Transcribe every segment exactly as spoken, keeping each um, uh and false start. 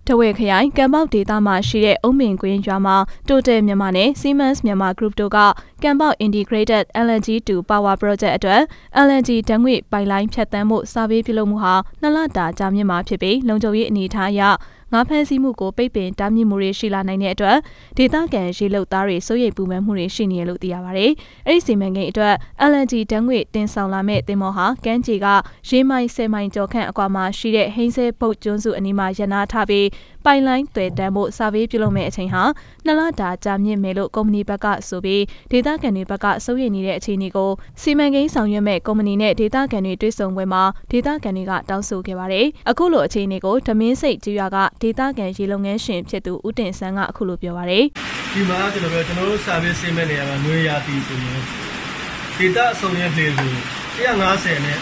တဝဲခရိုင်ကံပေါက်ဒေသမှာရှိတဲ့အုံးမင်ကွင်းရွာမှာတိုတယ်မြန်မာနဲ့ Siemens မြန်မာ Group တို့ကကံပေါက် Integrated แอล แอน จี two ပါဝါ Project အတွက် แอล แอน จี ဓာတ်ငွေ့ပိုက်လိုင်းဖြတ်သန်းမှုစာပေးပြုလုပ်မှုဟာနှစ်လတာကြာမြင့်မှာဖြစ်ပြီးလုံခြုံရေးအနေအထားအရငါးဖမ်းဆီးမှုကိုပိတ်ပင်တားမြစ်မှုတွေရှိလာနိုင်တဲ့အတွက်ဒေသခံရေလုပ်သားတွေစိုးရိမ်ပူပန်မှုတွေရှိနေရလို့သိရပါတယ်။အဲဒီစီမံကိန်းအတွက် แอล แอน จี ဓာတ်ငွေ့တင်ဆောင်လာမဲ့သင်္ဘောဟာကမ်းခြေကရေမိုင်ဆယ်မိုင်ကျော်ခန့်အကွာမှာရှိတဲ့ဟိန်းဆဲဘုတ်ကျွန်းစုအနီးမှာရပ်နားထားပြီးပိုင်လိုင်းသွယ်တန်းဖို့စာပေးပြုလုပ်မဲ့အချိန်ဟာနှစ်လတာကြာမြင့်မယ်လို့ကုမ္ပဏီဘက်ကဆိုပြီးဒေသခံတွေဘက်ကစိုးရိမ်နေတဲ့အခြေအနေကိုစီမံကိန်းဆောင်ရွက်မဲ့ကုမ္ပဏီနဲ့ဒေသခံတွေတွေ့ဆုံပွဲမှာဒေသခံတွေကတောင်းဆိုခဲ့ပါတယ်။အခုလိုအခြေအနေကိုဓမင်းစိတ်ကျွာကဒေသခံရေလုံငန်းရှင်ဖြစ်သူဦးတင်ဆန်းကအခုလိုပြောပါတယ်။ဒီမှာကျွန်တော်တို့ကျွန်တော်တို့စာပေးစင်းမဲ့နေရာမှာငွေရာတီဆိုရင်ဒေသအစုံရဲ့ပြည်သူone fiftyနဲ့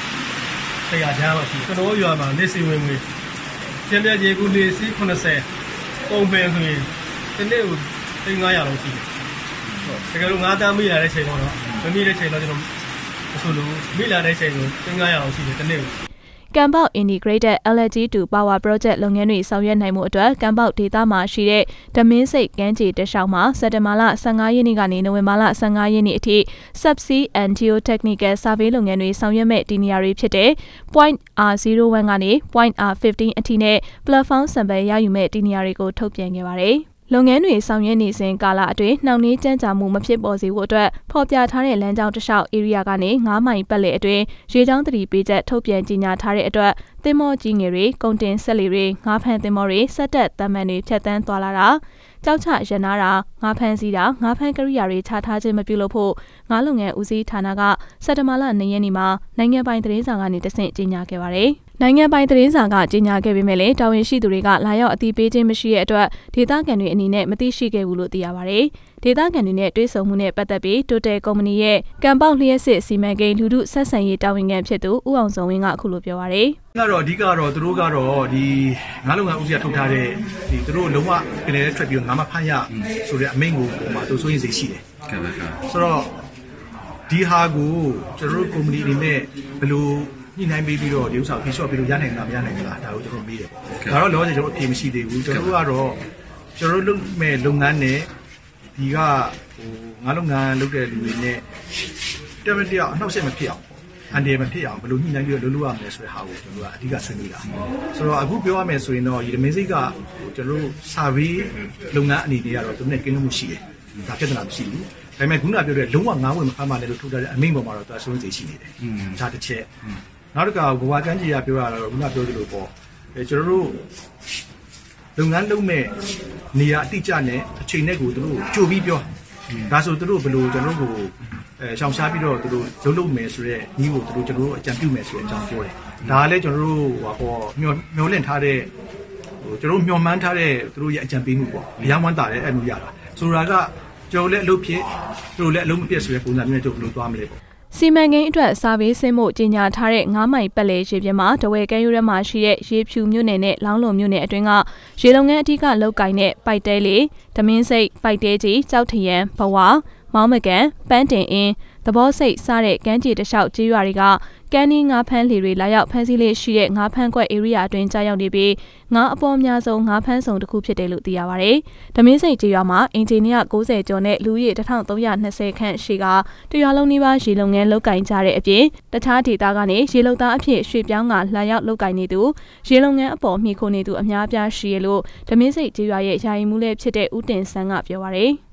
one hundredကျားပါရှိကျွန်တော်ရွာမှာနေစီဝင်ငွေကျန်တဲ့ရေကူနေစီeightyပုံပင်ဆိုရင်ဒီနေ့ကိုfive hundredလောက်ရှိတယ်။တကယ်လို့ငါးတန်းမိလာတဲ့ချိန်တော့မမိတဲ့ချိန်တော့ကျွန်တော်မဆိုလို့မိလာတဲ့ချိန်ကိုfive hundredလောက်ရှိတယ်ဒီနေ့ကိုကံပေါက် Integrated แอล แอน จี two ပါဝါ Project လုပ်ငန်းတွေဆောင်ရွက်နိုင်မှုအတွက်ကံပေါက်ဒေသမှာရှိတဲ့ဓမင်းစိတ်ကမ်းခြေတလျှောက်မှာစက်တင်ဘာလfifteenရက်နေ့ကနေနိုဝင်ဘာလfifteenရက်နေ့အထိ Subsea and Geotechnical Survey လုပ်ငန်းတွေဆောင်ရွက်မဲ့ဒီနေရာတွေဖြစ်တဲ့ Point R zero one ကနေ Point R fifteen အထိနဲ့ Platform Sample ရယူမဲ့ဒီနေရာတွေကိုထုတ်ပြန်ခဲ့ပါတယ်။လုပ်ငန်းတွေဆောင်ရွက်နေစဉ်ကာလအတွင်းနှောင့်နှေးကြမ်းကြာမှုမဖြစ်ပေါ်စေဖို့အတွက်ဖော်ပြထားတဲ့လမ်းကြောင်းတစ်လျှောက် area ကနေnineမိုင်ပတ်လည်အတွင်းရေကြောင်းသတိပေးချက်ထုတ်ပြန်ကြေညာထားတဲ့အတွက်သင်္ဘောကြီးငယ်တွေကုန်တင်ဆက်လီတွေငါးဖမ်းသင်္ဘောတွေစက်တက်တမ်းမှန်တွေဖြတ်တန်းသွားလာတာကြောက်ချရနာတာငါးဖမ်းစီးတာငါးဖမ်းကရိယာတွေချထားခြင်းမပြုလုပ်ဖို့ငါးလုပ်ငန်းဦးစီးဌာနကစက်တဘာလtwoရက်နေ့မှာနိုင်ငံပိုင်သတင်းစာကနေတဆင့်ကြေညာခဲ့ပါတယ်။နိုင်ငံပိုင်သတင်းစာကကြေညာခဲ့ပေမဲ့လည်းတာဝန်ရှိသူတွေကလာရောက်အသိပေးခြင်းမရှိတဲ့အတွက်ဒေသခံတွေအနေနဲ့မသိရှိခဲ့ဘူးလို့သိရပါတယ်။ဒေသခံတွေနဲ့တွေ့ဆုံမှုနဲ့ပတ်သက်ပြီးတိုတယ်ကုမ္ပဏီရဲ့ကံပေါက်လျှက်စစ်စီမံကိန်းလူထုဆက်ဆံရေးတာဝန်ခံဖြစ်သူဦးအောင်စုံဝင်းကအခုလိုပြောပါတယ်။ကတော့အဓိကတော့သူတို့ကတော့ဒီငါးလုပ်ငန်းဦးစီးကထုတ်ထားတဲ့ဒီသူတို့လုံးဝပြည်နယ်ထွက်ပြီးငါးမဖမ်းရဆိုတဲ့အမိန့်ကိုပုံမှာသူစိုးရင်စိတ်ရှိတယ်။ဟုတ်ပါဘူး။ဆိုတော့ဒီဟာကိုကျွန်တော်တို့ကုမ္ပဏီတွေနဲ့ဘယ်လိုညှိနှိုင်းပေးပြီးတော့ဒီဥစ္စာဖြေလျှော့ပြီးလို့ရနိုင်လားမရနိုင်ဘူးလားဒါကိုကျွန်တော်မေးတယ်။ဒါတော့လောဆယ်ကျွန်တော်အပြေမရှိသေးဘူး။ကျွန်တော်တို့ကတော့ကျွန်တော်တို့လုပ်မဲ့လုပ်ငန်းနဲ့ဒီကဟိုငါးလုပ်ငန်းလုပ်တဲ့လူတွေနဲ့တမန်တရာအနှောက်အယှက်မဖြစ်အောင်အန်ဒီမဖြစ်အောင်ဘယ်လိုညှိနှိုင်းပြီးတော့လုပ်လို့ရမလဲဆိုတဲ့ဟာကိုကျွန်တော်တို့ကအဓိကဆွေးနွေးတာဆိုတော့အခုပြောရမယ်ဆိုရင်တော့ဒီမင်းစိတ်ကကျွန်တော်တို့ survey လုပ်ငန်းအနေနဲ့ကတော့သူနဲ့ကင်းလို့မှုရှိတယ်ဒါပြဿနာမရှိဘူးဒါပေမဲ့ခုနပြောတဲ့လုံးဝငါးဝင်မဖမ်းပါနဲ့လို့ထုတ်ထားတဲ့အမိန့်ပေါ်မှာတော့သူအဆုံးစိတ်ရှိနေတယ်ဒါတစ်ချက်နောက်တစ်ခါဘဝကန်းကြီးကပြောရတော့ခုနပြောသလိုပေါ့အဲကျွန်တော်တို့လုပ်ငန်းလုပ်မဲ့နေရာအတိအကျနဲ့အချိန်နဲ့ကိုသူတို့ကြိုပြီးပြောဒါဆိုသူတို့ဘယ်လိုကျွန်တော်တို့ကိုအဲရှောင်ရှားပြီးတော့သူတို့လုံးလုံးမယ်ဆိုတော့ညီကိုသူတို့ကျွန်တော်တို့အကြံပြုမယ်ဆိုတဲ့အကြောင်းပြောတယ်ဒါကလည်းကျွန်တော်တို့ဟောမျောမျောလင့်ထားတဲ့ဟိုကျွန်တော်မျောမှန်းထားတဲ့သူတို့ရဲ့အကြံပေးမှုပေါ့အရန်ဝမ်းတာတယ်အဲ့လိုရတာဆိုတာကကျွန်တော်လည်းအလုပ်ဖြစ်သူတို့လည်းအလုပ်မပြတ်ဆိုတဲ့ပုံစံမျိုးနဲ့ကျွန်တော်ဘယ်လိုသွားမလဲပေါ့စီမံကိန်းအတွက်စာပေးဆင်းမှုကြေညာထားတဲ့nineမိုင်ပတ်လည်ရေပြင်မှာတဝဲကမ်းရိုးထဲမှာရှိတဲ့ရေဖြူမြို့နယ်နဲ့လောင်းလုံမြို့နယ်အတွင်းကရေလုံငန်းအထက်ကလောက်ကိုင်းတဲ့ပိုက်တဲလေးဓမင်းစိတ်ပိုက်တဲကြီးကြောက်ထရန်ဘဝမောင်းမကန်ပန်းတင်အင်းသဘောစိတ်စတဲ့ကမ်းခြေတလျှောက်ကျေးရွာတွေကကမ်းနီးငါးဖမ်းလှေတွေလာရောက်ဖမ်းဆီးလေးရှိတဲ့ငါးဖမ်းကွက် area အတွင်းကြာရောက်နေပြီးငါးအပေါ်အများဆုံးငါးဖမ်းဆောင်တစ်ခုဖြစ်တယ်လို့သိရပါတယ်။ဓမင်းစိတ်ကျေးရွာမှာအင်ဂျင်နီယာninetyကျော်နဲ့လူဦးရေone thousand three hundred twentyခန့်ရှိကတရွာလုံးနီးပါးရေလုံငန်းလုပ်ကင်ကြတဲ့အပြင်တခြားဒေသကနေရေလုံသားအဖြစ်ရွှေ့ပြောင်းကလာရောက်လုပ်ကင်နေသူရေလုံငန်းအပေါ်မှီခိုနေသူအများအပြားရှိရလို့ဓမင်းစိတ်ကျေးရွာရဲ့ယာယီမှုလည်းဖြစ်တဲ့ဦးတင်ဆန်းကပြောပါတယ်။